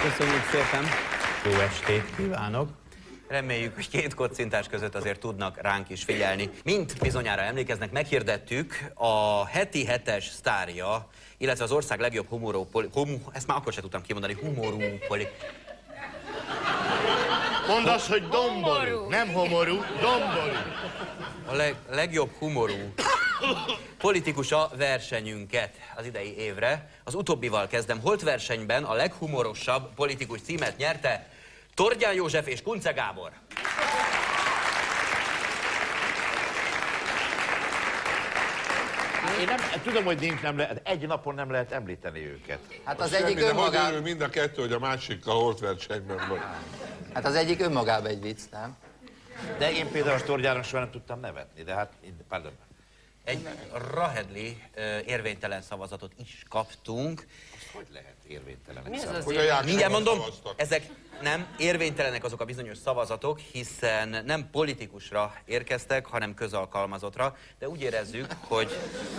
Köszönjük szépen! Jó estét kívánok! Reméljük, hogy két kocintás között azért tudnak ránk is figyelni. Mint bizonyára emlékeznek, meghirdettük a heti hetes sztárja, illetve az ország legjobb ezt már akkor sem tudtam kimondani, Mondd azt, hogy domború, nem homorú, domború. A legjobb humorú politikusa versenyünket az idei évre. Az utóbbival kezdem. Holt versenyben a leghumorosabb politikus címet nyerte Tordján József és Kunce Gábor. Én nem tudom, hogy nincs, nem lehet, egy napon nem lehet említeni őket. Hát az egyik önmagában... mind a kettő, hogy a másikkal holt versenyben volt. Hát az egyik önmagában egy vicc, nem? De én például a Tordjának soha nem tudtam nevetni, de hát, pardon. Egy rahedli érvénytelen szavazatot is kaptunk. Azt hogy lehet érvénytelenek Mi ez az szavazni? Mindjárt mondom, ezek nem érvénytelenek azok a bizonyos szavazatok, hiszen nem politikusra érkeztek, hanem közalkalmazottra, de úgy érezzük, hogy...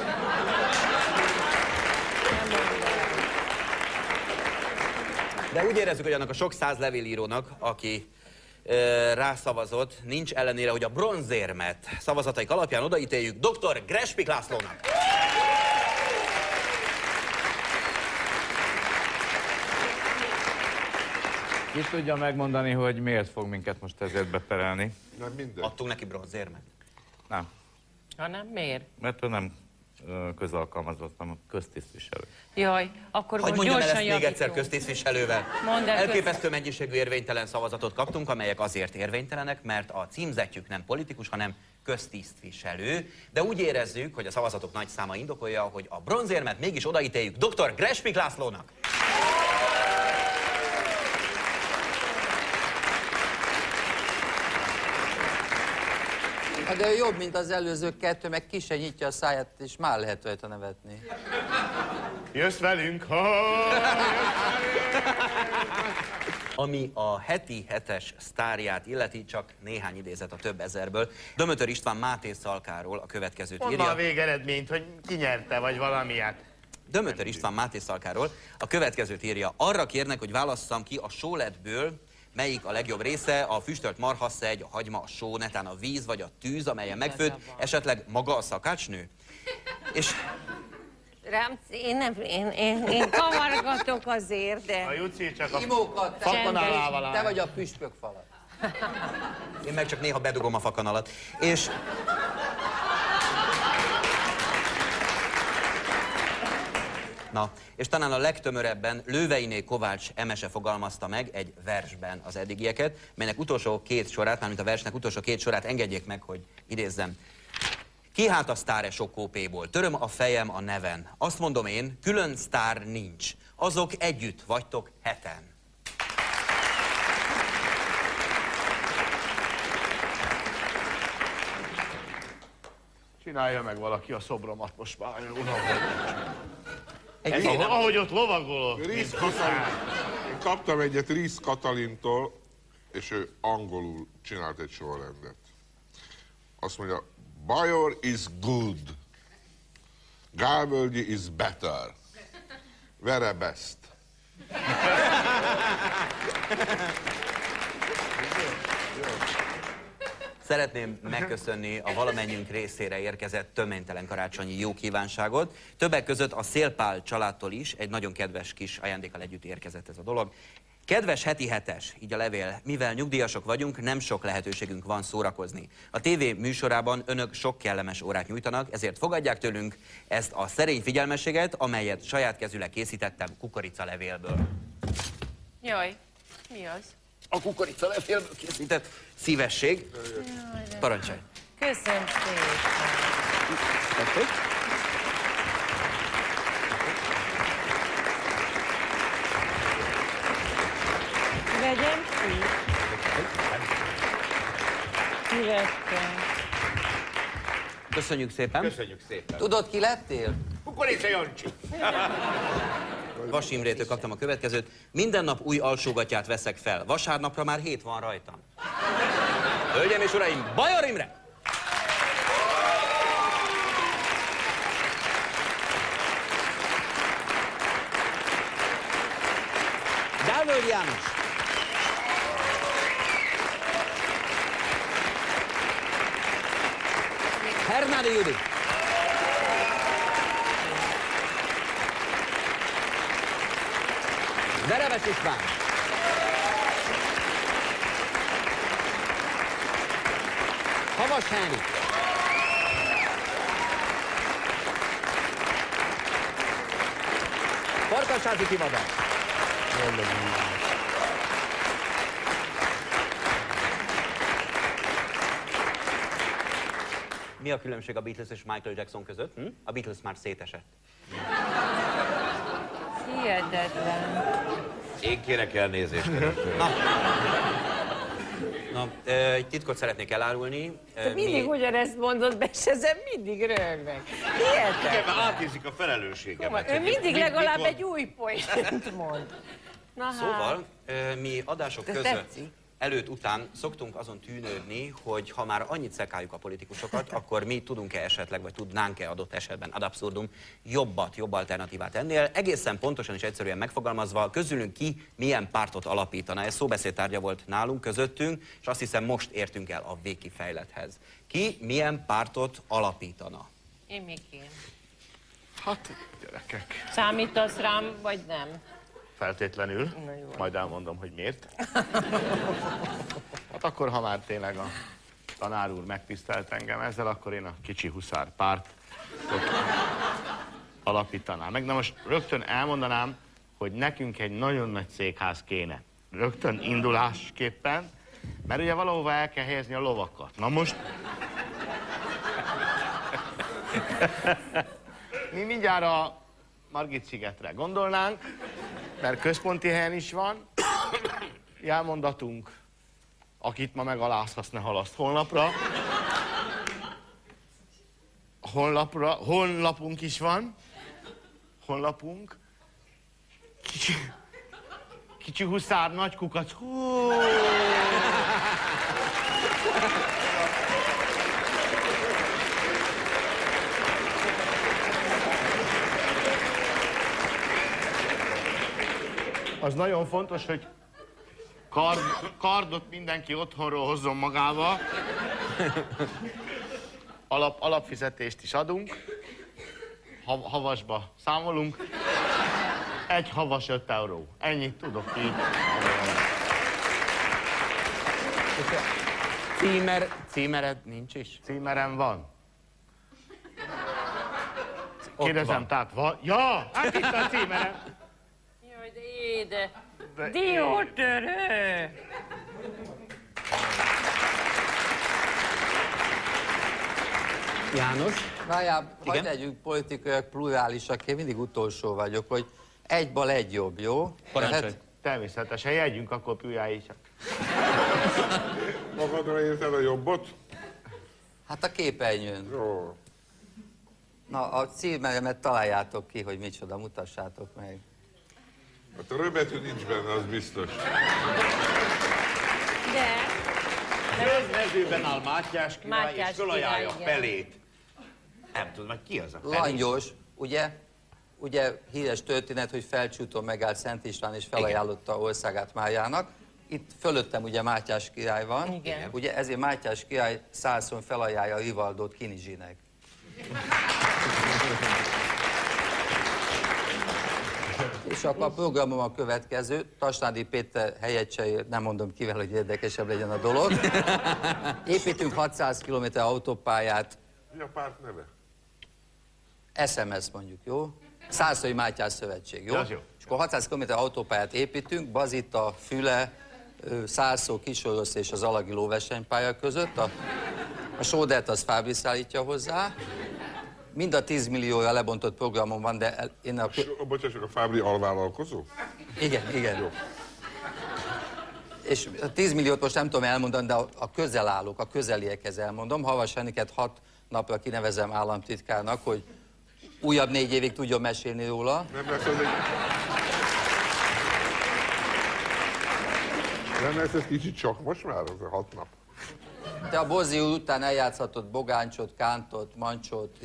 De úgy érezzük, hogy annak a sok száz levélírónak, aki rászavazott, nincs ellenére, hogy a bronzérmet szavazataik alapján odaítéljük dr. Grespik Lászlónak. Ki tudja megmondani, hogy miért fog minket most ezért beperelni? Nem minden. Adtunk neki bronzérmet? Nem, Hanem miért? mert ő nem közalkalmazott, hanem köztisztviselő. Jaj, akkor Hogy most mondjam el gyorsan ezt még egyszer javítunk. köztisztviselővel? Mondd el Elképesztő mennyiségű érvénytelen szavazatot kaptunk, amelyek azért érvénytelenek, mert a címzetjük nem politikus, hanem köztisztviselő. De úgy érezzük, hogy a szavazatok nagy száma indokolja, hogy a bronzérmet mégis odaítéljük dr. Grespik Lászlónak. Hát de jobb, mint az előzők kettő, meg ki se nyitja a száját, és már lehet rajta nevetni. Jössz velünk, Ami a heti hetes sztárját illeti, csak néhány idézet a több ezerből. Dömötör István Máté Szalkáról a következőt Mondd írja. a végeredményt, hogy ki nyerte, vagy valamilyet. Dömötör István Máté Szalkáról a következőt írja. Arra kérnek, hogy válasszam ki a sóletből, melyik a legjobb része, a füstölt marhaszegy, a hagyma, a só, netán a víz vagy a tűz, amelyen megfőtt, esetleg maga a szakácsnő? És Rám, én kavargatok azért, A de... Juci csak a Imókat, fakanalával áll. te vagy a püspökfalat. én meg csak néha bedugom a fakanalat. És... Na, és talán a legtömörebben Lőveiné Kovács Emese fogalmazta meg egy versben az eddigieket, melynek utolsó két sorát, mármint a versnek utolsó két sorát engedjék meg, hogy idézzem. Ki hát a sztár-e sok kópéból? Töröm a fejem a neven. Azt mondom én, külön sztár nincs. Azok együtt vagytok heten. Csinálja meg valaki a szobromat most már, uram. Ahogy ott lovagolok. Rész Katalin. Én kaptam egyet Rész Katalintól, és ő angolul csinált egy sorrendet. Azt mondja, Bajor is good, Gálvölgyi is better, Vere best. Szeretném megköszönni a valamennyünk részére érkezett töménytelen karácsonyi jó kívánságot. Többek között a Szélpál családtól is egy nagyon kedves kis ajándékkal együtt érkezett ez a dolog. Kedves heti hetes, így a levél, mivel nyugdíjasok vagyunk, nem sok lehetőségünk van szórakozni. A TV műsorában önök sok kellemes órát nyújtanak, ezért fogadják tőlünk ezt a szerény figyelmességet, amelyet saját kezűleg készítettem kukoricalevélből. Jaj, mi az? A kukoricalevélből készített szívesség. Parancsolj! Köszönöm szépen. Vegyem ki. Szívesen. Köszönjük szépen! Köszönjük szépen. Tudod, ki lettél? Kukorica Jancsi. Vas Imrétől kaptam a következőt. Minden nap új alsógatját veszek fel. Vasárnapra már 7 van rajtam. Hölgyeim és uraim, Bajor Imre! Völgy János. Hernádi Judit. Veremes István. Havas Henrik. Farkasházi Tivadar. Mi a különbség a Beatles és Michael Jackson között? Hm? A Beatles már szétesett. Hihetetlen. Én kérek elnézést. Egy titkot szeretnék elárulni. Te mindig ugyanezt mondod be, és ezen mindig röhögnek. Hihetetlen. Igen, mert átnézik a felelősségemet. Ő mindig legalább egy új poént mond. Na hát. Szóval mi adások De között, tetszik. előtt, után szoktunk azon tűnődni, hogy ha már annyit szekáljuk a politikusokat, akkor mi tudunk-e esetleg, vagy tudnánk-e adott esetben ad abszurdum jobb alternatívát ennél. Egészen pontosan és egyszerűen megfogalmazva, közülünk ki milyen pártot alapítana. Ez szóbeszédtárgya volt nálunk, közöttünk, és azt hiszem most értünk el a végkifejlethez. Ki milyen pártot alapítana? Én Mikén. Hát, gyerekek. Számítasz rám, vagy nem? Feltétlenül. Majd elmondom, hogy miért. Hát akkor, ha már tényleg a tanár úr megtisztelt engem ezzel, akkor én a kicsi huszár párt alapítanám meg. Na most rögtön elmondanám, hogy nekünk egy nagyon nagy székház kéne. Rögtön indulásképpen, mert ugye valahova el kell helyezni a lovakat. Na most... Mi mindjárt a Margit-szigetre gondolnánk, mert központi helyen is van. Jelmondatunk, akit ma megalázhatsz, ne halaszt holnapra. Honlapunk is van. Honlapunk. Kicsi huszár, nagy kukac. Hú. Az nagyon fontos, hogy kardot mindenki otthonról hozzon magával. Alapfizetést is adunk. Havasba számolunk. Egy havas 5 euró. Ennyit tudok így. Címered nincs is? Címerem van. Kérdezem, tehát van? Ja, hát itt a címerem. Jaj, de éde. Diótörő. János? Várjál, Igen? hagyd legyünk politikaiak plurálisak, én mindig utolsó vagyok, hogy egy bal, egy jobb, jó? Parancsolj. Tehát Természetesen, jegyünk akkor pülyáisak. Magadra érted a jobbot? Hát a képernyőn. Jó. Na, a címeremet találjátok ki, hogy micsoda, mutassátok meg. Hát a röbetű nincs benne, az biztos. De. Mezőben áll Mátyás király, Mátyás és fölajánlja király, a igen. pelét. Nem tudom, hogy ki az a pelé. Langyos, ugye híres történet, hogy Felcsúton megállt Szent István és felajánlotta országát Máriának. Itt fölöttem ugye Mátyás király van. Igen. Ugye ezért Mátyás király százszor felajánlja Rivaldót Kinizsinek. És akkor a programom a következő. Tasnádi Péter helyet cserél, nem mondom kivel, hogy érdekesebb legyen a dolog. Építünk 600 km autópályát, Mi a párt neve? SMS mondjuk, jó? Szászai Mátyás Szövetség, jó? Az jó. És akkor 600 km autópályát építünk, Bazita, Füle, Szászó, Kisorosz és az Alagi lóversenypálya között. A sódert az Fábri szállítja hozzá. Mind a 10 millióra lebontott programom van, de én a... Bocsássak, a Fábri alvállalkozó? Igen. Jó. És a 10 milliót most nem tudom elmondani, de a közelállók, a közeliekhez elmondom. Havas Henriket 6 napra kinevezem államtitkárnak, hogy újabb 4 évig tudjon mesélni róla. Nem lesz az egy... Nem lesz ez kicsit csak most már, az a 6 nap? Te a Bozzi úr után eljátszhatod Bogáncsot, Kántot, Mancsot.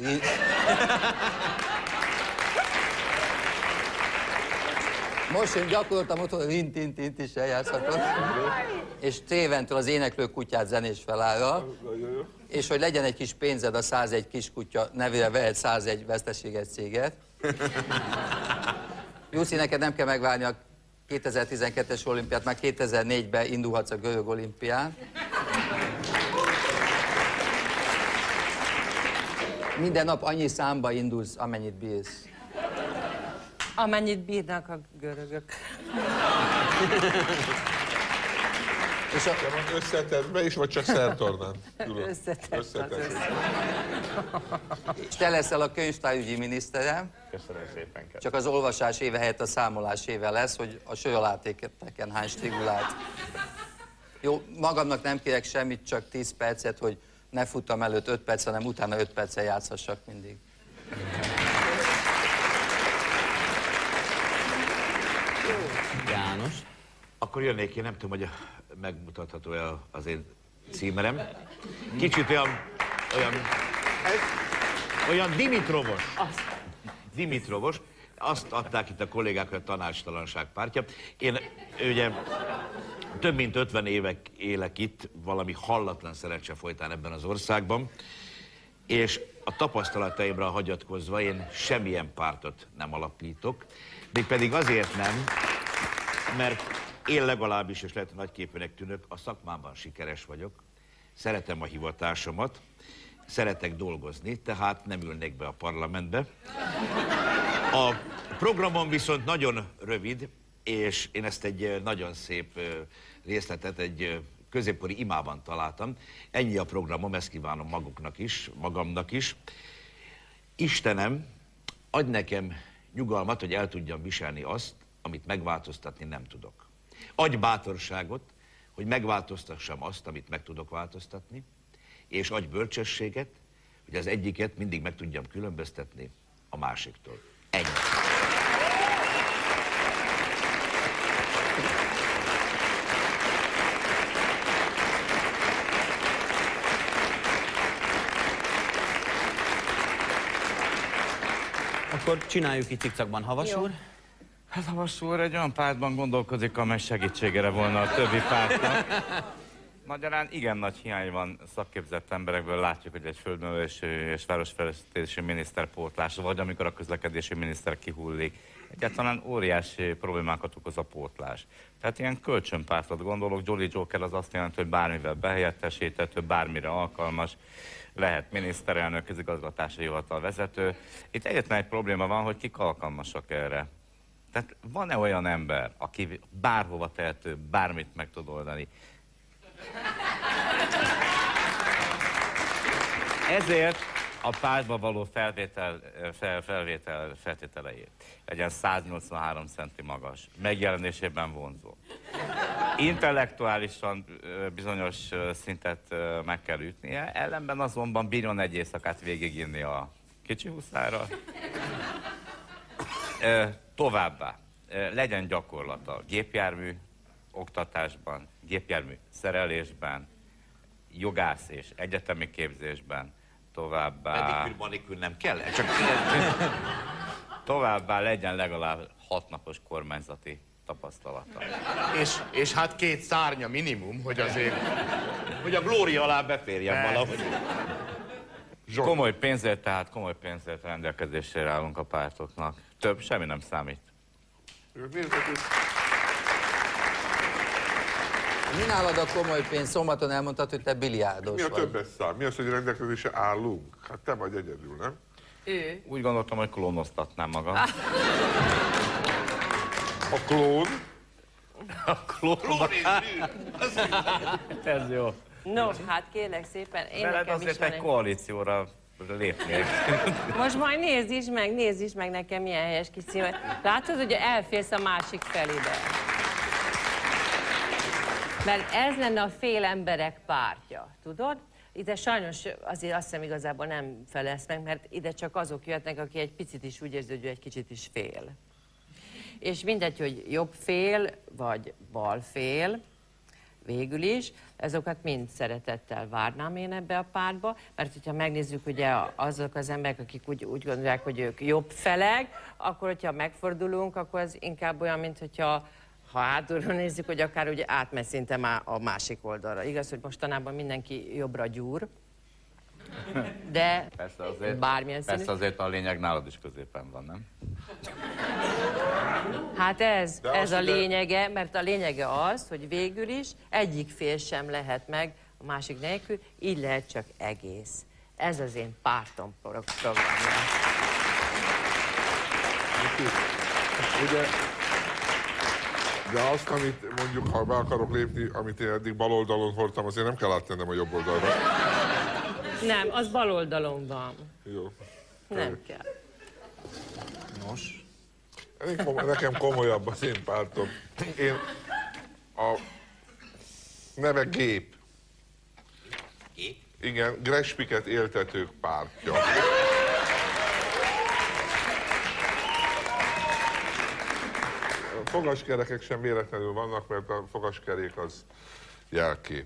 Most én gyakoroltam otthon, rint is eljátszhatott. És téventől az éneklő kutyát zenés felállra. És hogy legyen egy kis pénzed a 101 kiskutya nevére, vehet 101 veszteséges céget. Jussi, neked nem kell megvárni a 2012-es olimpiát, már 2004-ben indulhatsz a görög olimpián. Minden nap annyi számba indulsz, amennyit bírsz. Amennyit bírnak a görögök. És De van összetettbe is, vagy csak szertornán? Összetett. És te leszel a könyvtárügyi miniszterem. Köszönöm szépen. Csak az olvasás éve helyett a számolás éve lesz, hogy a söralátéketeken hány strigulált. Jó, magamnak nem kérek semmit, csak 10 percet, hogy ne futtam előtt 5 perc, hanem utána 5 perccel játszhassak mindig. János. Akkor jönnék én, nem tudom, hogy megmutatható-e az én címerem. Kicsit olyan Dimitrovos. Azt adták itt a kollégák, hogy a tanácstalanság pártja. Én ugye több mint 50 évek élek itt, valami hallatlan szerencse folytán ebben az országban, és a tapasztalataimra hagyatkozva én semmilyen pártot nem alapítok, mégpedig azért nem, mert én legalábbis, és lehet nagyképűnek tűnök, a szakmámban sikeres vagyok, szeretem a hivatásomat, szeretek dolgozni, tehát nem ülnék be a parlamentbe. A programom viszont nagyon rövid, és én ezt egy nagyon szép részletet egy középkori imában találtam. Ennyi a programom, ezt kívánom maguknak is, magamnak is. Istenem, adj nekem nyugalmat, hogy el tudjam viselni azt, amit megváltoztatni nem tudok. Adj bátorságot, hogy megváltoztassam azt, amit meg tudok változtatni, és adj bölcsességet, hogy az egyiket mindig meg tudjam különböztetni a másiktól. Ennyi. Akkor csináljuk itt cikcakban, Havas úr. Hát Havas úr egy olyan pártban gondolkozik, amely segítségére volna a többi pártnak. Magyarán igen nagy hiány van szakképzett emberekből, látjuk, hogy egy földművelési és városfejlesztési miniszterpótlás, vagy amikor a közlekedési miniszter kihullik. Egyáltalán óriási problémákat okoz a pótlás. Tehát ilyen kölcsönpártot gondolok, Jolly Joker az azt jelenti, hogy bármivel behelyettesíthető, bármire alkalmas, lehet miniszterelnök, közigazgatási hivatal vezető. Itt egyetlen egy probléma van, hogy kik alkalmasak erre. Tehát van-e olyan ember, aki bárhova tehető, bármit meg tud oldani? Ezért a pártba való felvétel feltételei legyen 183 centi magas, megjelenésében vonzó. Intellektuálisan bizonyos szintet meg kell ütnie, ellenben azonban bírjon egy éjszakát végiginni a kicsi huszára. Továbbá legyen gyakorlata gépjármű oktatásban, gépjármű szerelésben, jogász és egyetemi képzésben, továbbá... Pedikűr, manikűr nem kell? Csak... Továbbá legyen legalább 6 napos kormányzati tapasztalata. És hát 2 szárnya minimum, hogy azért... hogy a glória alá beférjen valahogy. Komoly pénzért rendelkezésére állunk a pártoknak. Több, semmi nem számít. Mi nálad a komoly pénz? Szombaton elmondtad, hogy te biliárdos Mi a vagy. többes szám? Mi az, hogy rendelkezésre állunk? Hát te vagy egyedül, nem? Ő. Úgy gondoltam, hogy klónoztatnám magam. A klón? Ez jó. Nos, hát kérlek szépen, én Veled nekem is azért van egy koalícióra lépnék. Most majd nézd is meg nekem milyen helyes kis címet. Látod, hogy elférsz a másik felébe. Mert ez lenne a fél emberek pártja, tudod? Ide sajnos azért azt hiszem igazából nem felelsz meg, mert ide csak azok jöhetnek, aki egy picit is úgy érzi, hogy ő egy kicsit is fél. És mindegy, hogy jobb fél, vagy bal fél, végül is. Ezeket mind szeretettel várnám én ebbe a pártba, mert hogyha megnézzük ugye azok az emberek, akik úgy gondolják, hogy ők jobb felek, akkor hogyha megfordulunk, akkor az inkább olyan, mint hogyha hátulról nézzük, hogy akár ugye átmegy szinte már a másik oldalra. Igaz, hogy mostanában mindenki jobbra gyúr, de bármilyen színű. Persze azért a lényeg nálad is középen van, nem? Hát ez a lényege, mert a lényege az, hogy végül is egyik fél sem lehet meg a másik nélkül, így lehet csak egész. Ez az én pártom programja. Ugye, de azt, amit mondjuk, ha be akarok lépni, amit én eddig bal oldalon voltam, azért nem kell áttennem a jobb oldalra. Nem, az bal oldalon van. Jó. Nem kell. Nos. Nekem komolyabb az én pártom. Én a neve Gép. Gép? Igen, Grespiket éltetők pártja. A fogaskerekek sem véletlenül vannak, mert a fogaskerék az jelkép.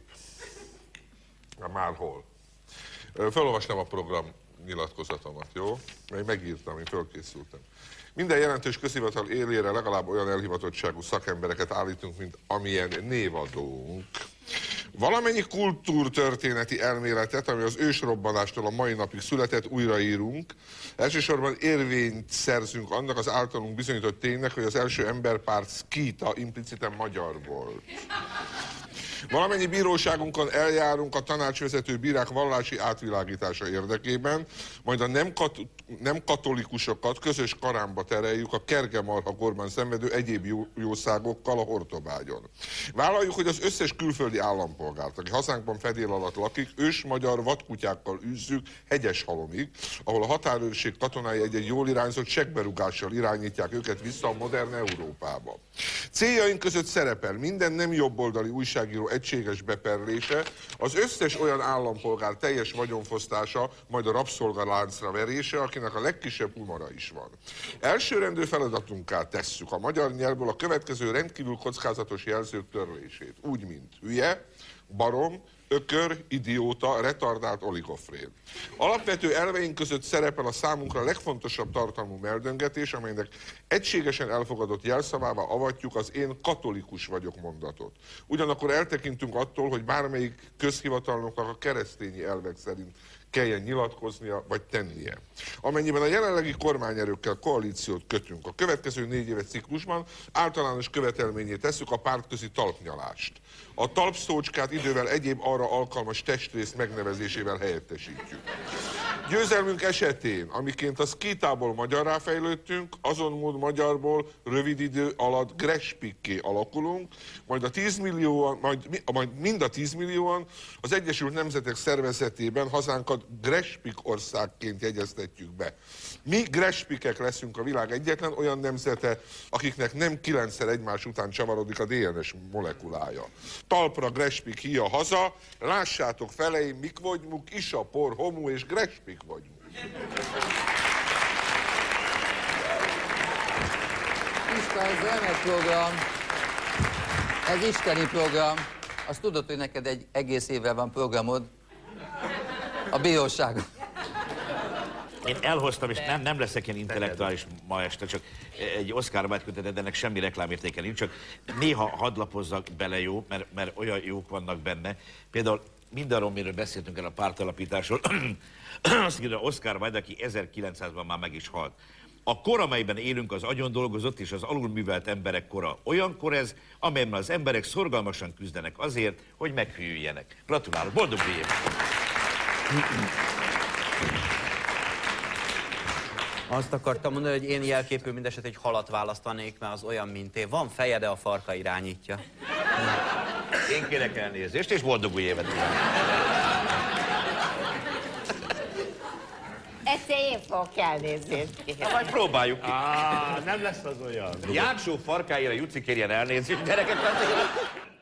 Már hol? Felolvastam a program nyilatkozatomat, jó? Mert megírtam, én fölkészültem. Minden jelentős közhivatal élére legalább olyan elhivatottságú szakembereket állítunk, mint amilyen névadónk. Valamennyi kultúrtörténeti elméletet, ami az ősrobbanástól a mai napig született, újraírunk. Elsősorban érvényt szerzünk annak az általunk bizonyított ténynek, hogy az első emberpárt szkíta impliciten magyar volt. Valamennyi bíróságunkon eljárunk a tanácsvezető bírák vallási átvilágítása érdekében, majd a nem katolikusokat közös karámba tereljük a kergemarhakorban szenvedő egyéb jószágokkal a Hortobágyon. Vállaljuk, hogy az összes külföldi állampolgárt, aki hazánkban fedél alatt lakik, ősmagyar vadkutyákkal űzzük Hegyeshalomig, ahol a határőrség katonái egy jól irányzott seggberúgással irányítják őket vissza a modern Európába. Céljaink között szerepel minden nem jobboldali újságíró egységes beperlése, az összes olyan állampolgár teljes vagyonfosztása, majd a rabszolgaláncra verése, akinek a legkisebb humora is van. Elsőrendű feladatunká tesszük a magyar nyelvből a következő rendkívül kockázatos jelzők törlését, úgy, mint hülye, barom, ökör, idióta, retardált oligofrén. Alapvető elveink között szerepel a számunkra legfontosabb tartalmú meldöngetés, amelynek egységesen elfogadott jelszavává avatjuk az én katolikus vagyok mondatot. Ugyanakkor eltekintünk attól, hogy bármelyik közhivatalnoknak a keresztényi elvek szerint kelljen nyilatkoznia vagy tennie. Amennyiben a jelenlegi kormányerőkkel koalíciót kötünk, a következő 4 éves ciklusban általános követelményé tesszük a pártközi talpnyalást. A talpszócskát idővel egyéb arra alkalmas testrész megnevezésével helyettesítjük. Győzelmünk esetén, amiként a szkítából magyarrá fejlődtünk, azon mód magyarból rövid idő alatt Grespikké alakulunk, majd mind a 10 millióan az Egyesült Nemzetek Szervezetében hazánkat Grespik országként jegyeztetjük be. Mi Grespikek leszünk a világ egyetlen olyan nemzete, akiknek nem 9-szer egymás után csavarodik a DNS molekulája. Talpra Grespik, hia haza, lássátok feleim, mik vagyunk, isa, por, homu és Grespik vagyunk. Isten, ez nem egy program, ez isteni program. Azt tudod, hogy neked egy egész évvel van programod a bíróságon. Én elhoztam, és nem leszek ilyen intellektuális ma este, csak egy Oscar Wilde-kötetet, de ennek semmi reklámértéke nincs, csak néha hadd lapozzak bele, jó, mert olyan jók vannak benne. Például mindarról, miről beszéltünk el a pártalapításról, azt írja Oscar Wilde, aki 1900-ban már meg is halt. A kor, amelyben élünk, az agyon dolgozott és az alulművelt emberek kora. Olyan kor ez, amelyben az emberek szorgalmasan küzdenek azért, hogy meghűljenek. Gratulálok, boldog új évet! Azt akartam mondani, hogy én jelképű mindeset egy halat választanék, mert az olyan, mint én. Van feje, de a farka irányítja. Én kérek elnézést, és boldog új évet! Egyszer én fogok elnézést. Majd próbáljuk ki. Nem lesz az olyan. Jáksó farkáira Juci kérjen elnézést, gyerekek.